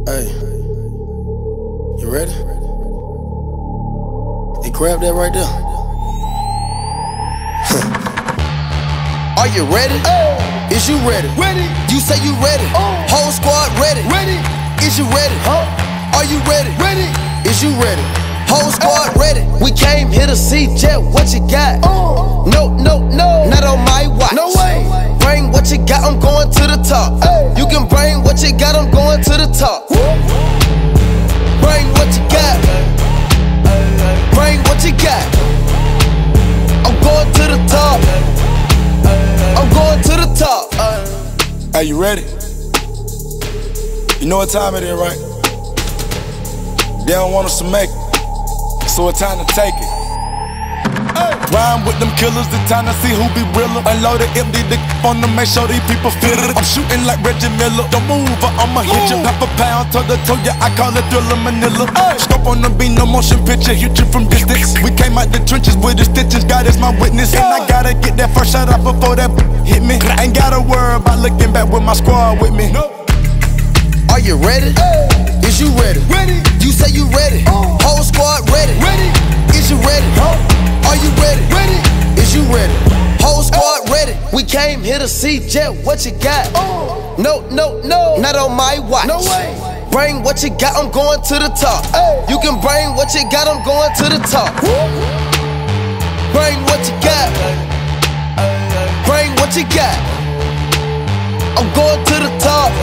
Hey, you ready? Hey, grab that right there. Are you ready? Is you ready? Ready. You say you ready. Whole squad ready. Ready. Is you ready? Are you ready? Ready. Is you ready? Whole squad ready. We came here to see Jet. What you got? No, not on my watch. No way. Bring what you got, I'm going to the top. You can bring what you got, I'm going to the top. Bring what you got. Bring what you got. I'm going to the top. I'm going to the top. Are you ready? You know what time it is, right? They don't want us to make it, so it's time to take it. Rhyme with them killers, it's time to see who be realer. Unload it, empty the on them, make sure these people feel it. I'm shooting like Reggie Miller. Don't move or I'ma hit you. Half a pound, toe to toe, yeah, I call it Thriller Manila. Scope on the beat, no motion picture, hit you from distance. We came out the trenches with the stitches, God is my witness. And I gotta get that first shot out before that hit me. Ain't gotta worry about looking back with my squad with me. Are you ready? Is you ready? Ready. You say you ready. Whole squad ready. Ready. Is you ready? Are you ready? Ready. Is you ready? Whole squad ready. We came here to see Jet. What you got? No, not on my watch. No way. Bring what you got, I'm going to the top. You can bring what you got, I'm going to the top. Bring what you got. Bring what you got. I'm going to the top.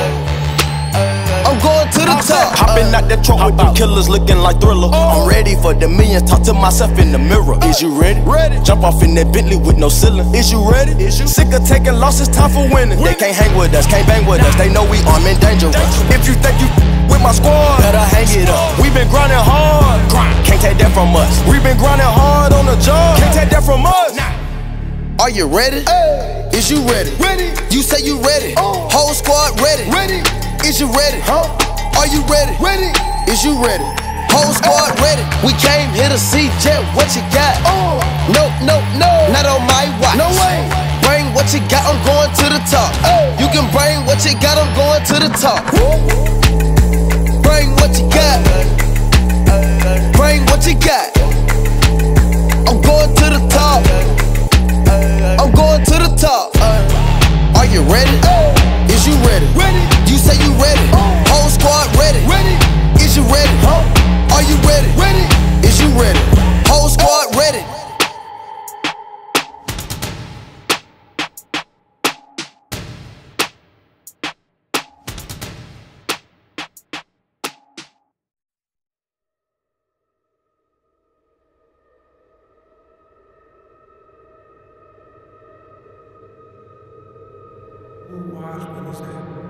I'm going to the top. Hopping out that truck with them killers looking like Thriller. I'm ready for the millions, talk to myself in the mirror. Is you ready? Ready. Jump off in that Bentley with no ceiling. Is you ready? Sick of taking losses, time for winning. They can't hang with us, can't bang with us. They know we armed and dangerous. If you think you with my squad, better hang it up. We been grinding hard, can't take that from us. We been grinding hard on the job, can't take that from us. Are you ready? Is you ready? Ready. You say you ready. Whole squad ready. Ready. Is you ready? Are you ready? Ready. Is you ready? Whole squad ready. We came here to see Jet. What you got? No, not on my watch. No way. Bring what you got, I'm going to the top. You can bring what you got, I'm going to the top. Bring what you got. Bring what you got. I'm going to the top. I'm going to the top. Are you ready? Is you ready? Ready. You say you ready. Whole squad ready. Ready. Is you ready? Are you ready? Ready. Is you ready? Whole squad ready. Who watched when he said